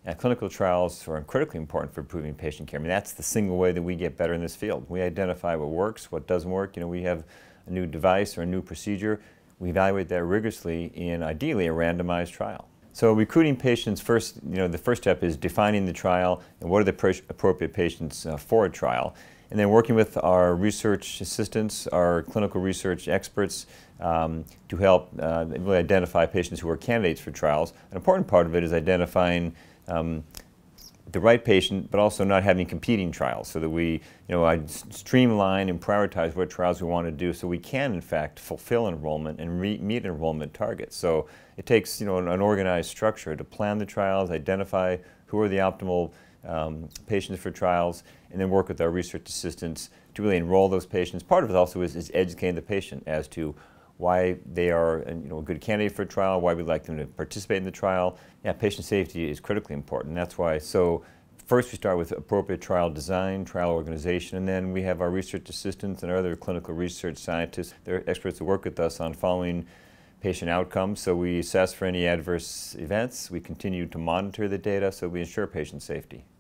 Clinical trials are critically important for improving patient care. I mean, that's the single way that we get better in this field. We identify what works, what doesn't work. You know, we have a new device or a new procedure. We evaluate that rigorously in, ideally, a randomized trial. So recruiting patients first, the first step is defining the trial and what are the appropriate patients for a trial. And then working with our research assistants, our clinical research experts to help really identify patients who are candidates for trials. An important part of it is identifying the right patient, but also not having competing trials, so that we streamline and prioritize what trials we want to do so we can, in fact, fulfill enrollment and meet enrollment targets. So it takes an organized structure to plan the trials, identify who are the optimal patients for trials, and then work with our research assistants to really enroll those patients. Part of it also is educating the patient as to why they are a good candidate for a trial, why we'd like them to participate in the trial. Yeah, patient safety is critically important. That's why, so first we start with appropriate trial design, trial organization, and then we have our research assistants and our other clinical research scientists. They're experts who work with us on following patient outcomes. So we assess for any adverse events. We continue to monitor the data so we ensure patient safety.